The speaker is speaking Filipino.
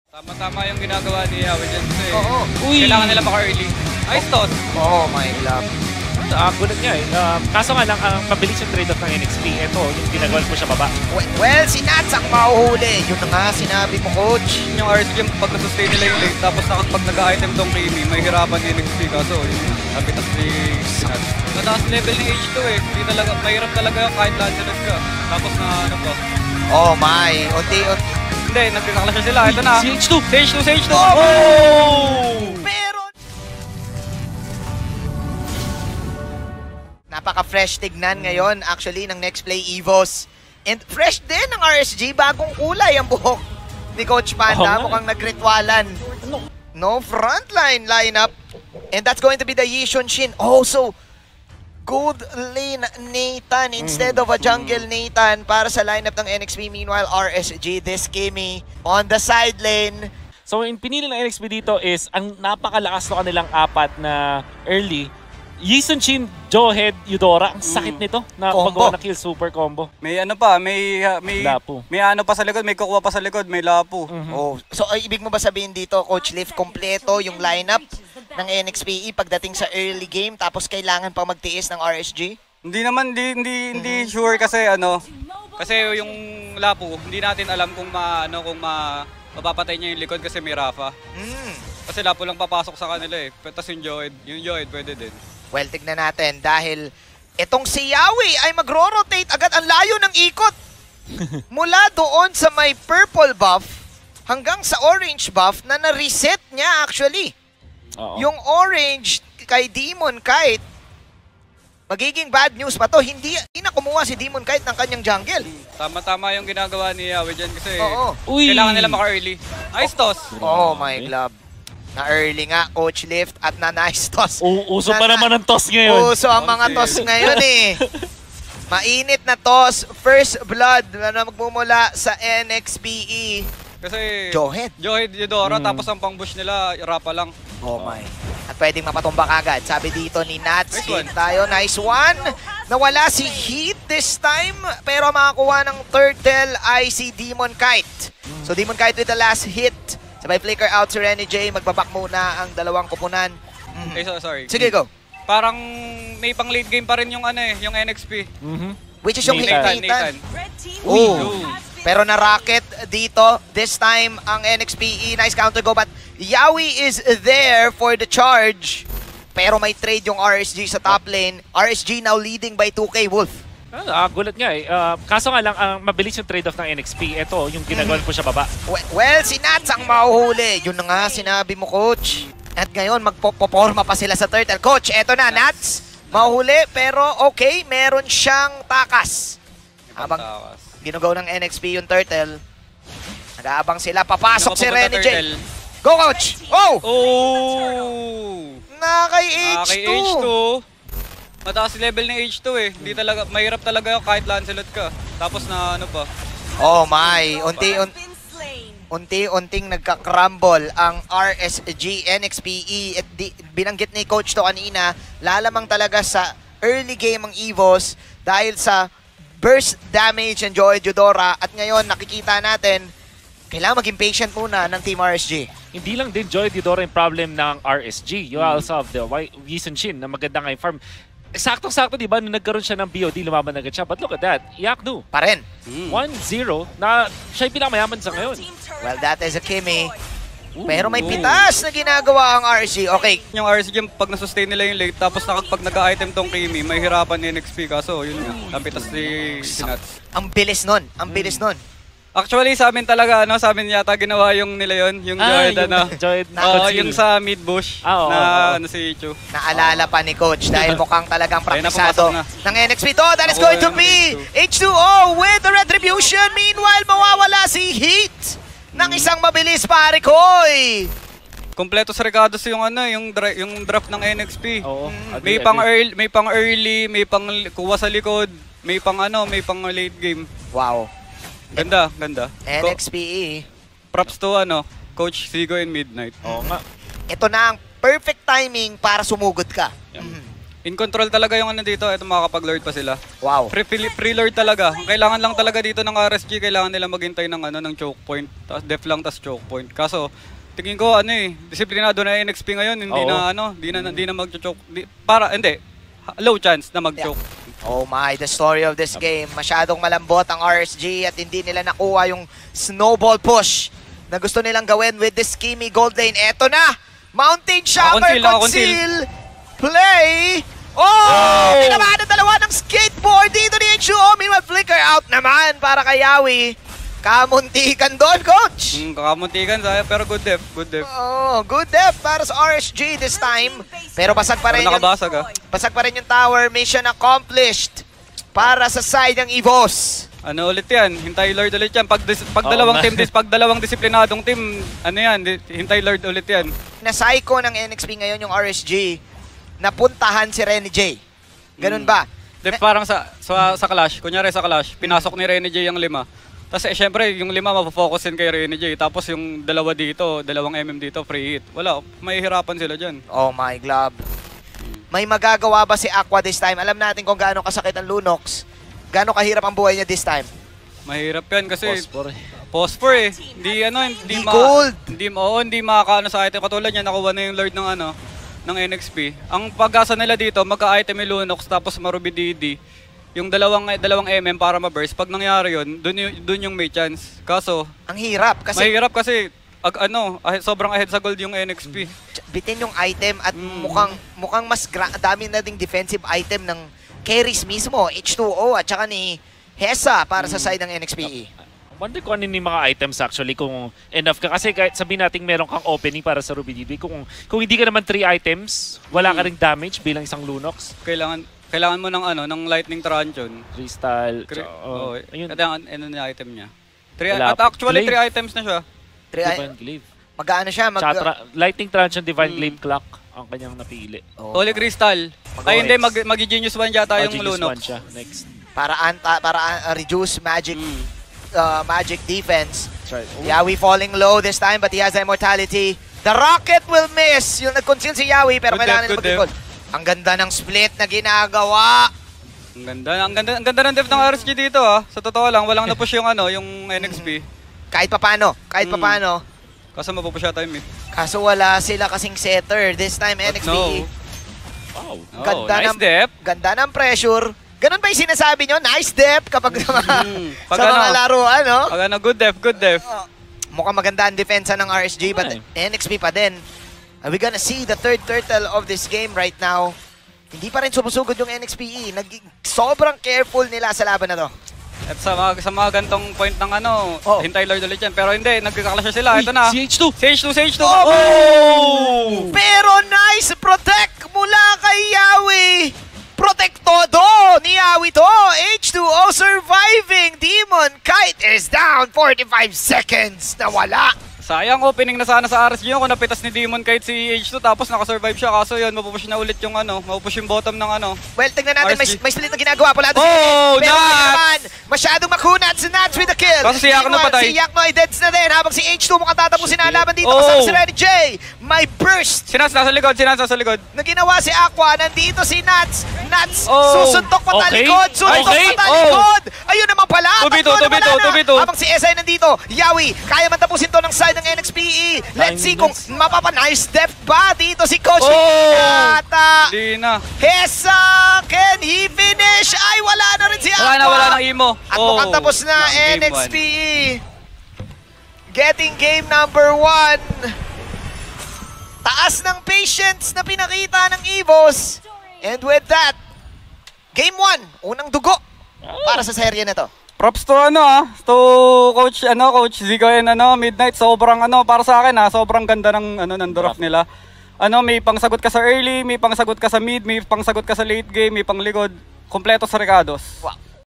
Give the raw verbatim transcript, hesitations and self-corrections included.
Tama-tama yung ginagawa ni Yawi dyan kasi Oo. kailangan nila maka-early. Ice toss! Oh my God. Uh, gulat niya eh. Uh, kaso nga lang, ang mabilis yung trade-off ng N X P. Ito, yung ginagawa ko siya baba. Well, well, si Nats ang mahuhuli. Yun na nga, sinabi mo, coach. Yung R S G, pag nasustain nila yung late, tapos pag nag-item tong Creamy, may hirapan ni N X P. Kaso, yung napitas ni Nats. Mataas level ni H two eh. Hindi talaga, mahirap talaga yung kahit Lancelot ka. Tapos na ano pa. Oh my, unti-unti. Hindi, nagkaklasya sila. Ito na. Si H two! Si H two, si H two! Oh! Oh! Pero napaka-fresh tignan ngayon actually ng next play Evos. And fresh din ng R S G, bagong kulay ang buhok ni Coach Panda. Oh, mukhang nagritwalan. No frontline lineup. And that's going to be the Yishun Shin. Also, good lane Nathan instead of a jungle Nathan para sa lineup ng N X P. Meanwhile, R S G, this Kimmy on the side lane. So, yung pinili ng N X P dito is ang napakalakas na kanilang apat na early. Yishun Shin, Johead, Eudora. Ang sakit nito na Combo. magawa na kill super combo. May ano pa, may uh, may Lapu. may ano pa sa likod, may kukuha pa sa likod, may lapu. Mhm. Oh, so ay, ibig mo ba sabihin dito, Coach Lift, kompleto yung lineup ng N X P E pagdating sa early game tapos kailangan pa magtiis ng R S G? Hindi naman, hindi, hindi, hindi sure kasi ano, kasi yung lapu, hindi natin alam kung ma, ano, kung ma, mapapatay niya yung likod kasi may Rafa. Mm. Kasi lapu lang papasok sa kanila eh. Tapos yung Joed, yung Joed pwede din. Well, tignan natin dahil itong si Yawi ay magro-rotate agad ang layo ng ikot. Mula doon sa may purple buff hanggang sa orange buff na na-reset niya actually. Oo. Yung orange kay Demon Kite, magiging bad news pa to. Hindi ina kumuha si Demon Kite ng kanyang jungle. Tama-tama yung ginagawa ni Yawi dyan kasi Oo. Uy! kailangan nila maka-early. Ice toss! Oh my glove. Na early nga, Coach Lift at na nice toss. U- uso Na- pa naman ang toss ngayon. Uso ang mga toss ngayon eh. Mainit na toss, first blood na magmumula sa N X P E. Kasi Johead. Johead, Eudora, Mm. tapos ang pang-bush nila, Rapa lang. Oh my. At pwedeng mapatumba agad. Sabi dito ni Nats, Nice game one. tayo. Nice one. Nawala si Heat this time, pero makakuha ng turtle ay si Demon Kite. So Demon Kite with the last hit. Sabay flicker out si Renny J. Magbabak muna ang dalawang kupunan. Mhm. Eh, so, sorry. Sige, go. Parang may pang late game pa rin yung ano eh, yung N X P. Mhm. Which is yung hit Nathan, Nathan. Nathan. Oh. Ooh. Pero na-rocket dito. This time, ang N X P E. Nice counter go. But Yawi is there for the charge. Pero may trade yung R S G sa top lane. R S G now leading by two K Wolf. Ah, gulat nga eh. Uh, kaso nga lang, ang mabilis yung trade-off ng N X P. Ito, yung ginagawa ko siya baba. Well, well, si Nats ang mahuhuli. Yun na nga, sinabi mo, Coach. At ngayon, magpoporma pa sila sa turtle. Coach, eto na, Nats. Mahuhuli, pero okay, meron siyang takas. Habang Takas. ginugaw ng N X P yung turtle, nag-aabang sila. Papasok si Napapunta Renny J. turtle. Go, Coach! Oh! Oh! Na kay Ah, H two. kay H two. Mataas level ni H two eh. Hindi talaga, mahirap talaga yung kahit Lancelot ka. Tapos na ano pa. Oh my, unti-unti. Unti-unting nagka-crumble ang R S G, N X P E. At di, binanggit ni Coach to kanina, lalamang talaga sa early game ang Evos dahil sa burst damage ng Joey Eudora. At ngayon, nakikita natin, kailangan maging patient muna ng Team R S G. Hindi lang din Joy Didora yung problem ng R S G. You also have the Yishun Shin na maganda nga yung farm. Saktong-sakto, di ba? Nung nagkaroon siya ng B O D, lumaban agad siya. But look at that. Yaknu. Pa rin. one zero na siya yung pinakamayaman sa ngayon. Well, that is a Kimmy. Pero may pitas na ginagawa ang R S G. Okay. Yung R S G, pag nasustain nila yung late, tapos pag nag-item tong Creamy, may hirapan ni N X P. Kaso, yun nga. Lampitas ni si Nats. Ang bilis nun. Ang bilis nun. Actually, sa amin talaga, ano, sa amin yata ginawa yung nila yun. Yung Ah, Joed, yung ano. Joy Oo, yung sa mid-bush Ah, oo, na oo. ano si Ichu. Naalala pa ni Coach dahil mukhang talagang Ayun na, praktisado pumasok ng N X P to. That is Ako, going to ayun, be H H two O with the retribution. Meanwhile, mawawala si Heat ng isang mabilis pare Koy. Kompleto sa Ricardos yung ano, yung dra yung draft ng N X P. Oo. May Agree, pang agree. early, may pang early, may pang kuha sa likod, may pang ano, may pang late game. Wow. Ganda, ganda. N Ko- X P E. props to ano, Coach Sigo and Midnight. Oo nga. Ito na ang perfect timing para sumugod ka. Yep. Mhm. In control talaga yung ano dito. Ito makakapag-lord pa sila. Wow. Pre- pre- Pre-lord talaga. Kailangan lang talaga dito ng R S G. Kailangan nila maghintay ng ano ng choke point. Tapos def lang, tapos choke point. Kaso, tingin ko ano eh, disiplinado na N X P ngayon. Hindi Oo. na ano, hindi na, hindi na mag-choke. Di, para, hindi. Low chance na mag-choke. Oh my, the story of this game. Masyadong malambot ang R S G at hindi nila nakuha yung snowball push na gusto nilang gawin with this Kimi gold lane. Eto na! Mountain Shower Nakakonceal, Conceal! Play! Oh! Tinamaan na dalawa ng skateboard dito ni H two O. Meanwhile, flicker out naman para kay Yawi. Kamuntikan doon, coach! Hmm, kakamuntikan saya, pero good def, good def. Oh, good depth para sa R S G this time. Pero basag pa rin Pero yung, nakabasag ah. basag pa rin yung tower. Mission accomplished para sa side ng EVOS. Ano ulit yan? Hintay Lord ulit yan. Pag, dis- pag Oo dalawang nga. team, dis- pag dalawang disiplinadong team, ano yan? Di- Hintay Lord ulit yan. Na psycho ng N X P ngayon yung R S G. Napuntahan si Renny J. Ganun Mm. ba? Di, parang sa, sa sa Clash, kunyari sa Clash, pinasok ni Renny J yung lima. Tapos eh, syempre, yung lima mapofocusin kay Renny J. Tapos yung dalawa dito, dalawang M M dito, free hit. Wala, mahihirapan sila dyan. Oh my glob. May magagawa ba si Aqua this time? Alam natin kung gaano kasakit ang Lunox. Gaano kahirap ang buhay niya this time. Mahirap yan kasi Phosphor eh. phosphor eh. Hindi ano, hindi, Hindi ma- gold. Hindi oo, hindi makakaano sa item katulad niya nakuha na yung Lord ng ano ng N X P. Ang pag-asa nila dito, magka-item yung Lunox tapos marubi D D. Yung dalawang dalawang M M para ma-burst. Pag nangyari yun, dun yung, dun yung may chance. Kaso, Ang hirap kasi mahirap kasi ag, ano, ah- sobrang ahead sa gold yung N X P. bitin yung item at Mm. mukhang mukhang mas gra- dami na ding defensive item ng carries mismo, H two O at saka ni Hesa para sa side ng N X P E. Wonder kung ano yung mga items actually kung enough ka. Kasi kahit sabihin natin meron kang opening para sa Ruby D B, kung, kung hindi ka naman three items, wala ka Hmm. ring damage bilang isang Lunox. Kailangan kailangan mo ng ano, ng lightning truncheon. Crystal. Kri- tsaka- oh, oh, ayun. Ito ang ano na item niya. Three, Wala. at actually, Glaive. three items na siya. Three, Divine Glaive. mag-ano siya, mag... Tsaka tra- Lightning Truncheon, Divine Hmm. Glaive Clock ang kanyang napili. Oh, Holy Crystal. Ay hindi, mag, mag-genius one yata Ah, yung Genius Lunox. one siya. Next. para anta, para uh, reduce magic Mm. uh, magic defense. That's right. Oh, Yawi falling low this time but he has the immortality. The rocket will miss. Yung nag-conceal si Yawi pero Good kailangan def, nila good def. mag-recall. Ang ganda ng split na ginagawa. Ang ganda, ang ganda, ang ganda ng def ng R S G dito ah. Sa totoo lang, walang na-push yung ano, yung N X P. Kahit papano, kahit Mm. papano. Kasi mapupush yata yung mid. Kaso wala sila kasing setter. This time N X P. no. wow. Oh, Ganda nice ng- def. Ganda ng pressure. Ganun ba yung sinasabi nyo? Nice depth kapag sa mga, Mm. sa Pag mga ano, laruan, no? pag ano, good def, good def. Mukhang maganda ang depensa ng R S G but Okay. N X P pa din. Are we gonna see the third turtle of this game right now? Hindi pa rin sumusugod yung N X P E. Nag sobrang careful nila sa laban na to. At sa mga, sa mga gantong point ng ano, Oh. hintay Lord ulit yan. Pero hindi, nagkaklasya sila. Ito na. C H two! C H two, C H two. Oh! Oh! Pero nice protect mula kay Yawi. Protektodo ni Yawi to. H two O surviving. Demon Kite is down. forty-five seconds na wala. Sayang, opening na sana sa R S G yun kung napitas ni Demon kahit si H two tapos nakasurvive siya. Kaso yun, mapupush na ulit yung ano, mapupush yung bottom ng ano. Well, tignan natin, may, R S G. may split na ginagawa pala. doon. Oh, Pero Nats! hindi naman, masyadong makunat si Nats with the kill. Kaso si Yakno Meanwhile, patay. Si Yakno ay deads na din habang si H two mukhang tatapusin na ang laban dito. Oh. Kasama si Renny J. May burst Sinas nasa likod, sinas nasa likod. na ginawa si Aqua. Nandito si Nats. Nats, Oh. susuntok pa Okay. talikod. Susuntok Okay. pa talikod. Ayun naman pala. two v two, Tatlo two v na two, wala two v na. two. Habang si S I nandito. Yawi, kaya man tapusin to ng side ng N X P E. Let's see kung mapapa-nice step ba dito si Coach. Oh. Yata. Hindi na. Hesa, can he finish? Ay, wala na rin si Aqua. Wala na, wala ng imo. At mukhang tapos na ng game N X P one. E. Getting game number one. Taas ng patience na pinakita ng Evos. And with that, game one, unang dugo para sa serye na to. Props to ano ah, to coach ano coach Zico and ano Midnight, sobrang ano para sa akin ah, sobrang ganda ng ano ng draft nila. Ano, may pangsagot ka sa early, may pangsagot ka sa mid, may pangsagot ka sa late game, may panglikod, kompleto sa recados. Wow.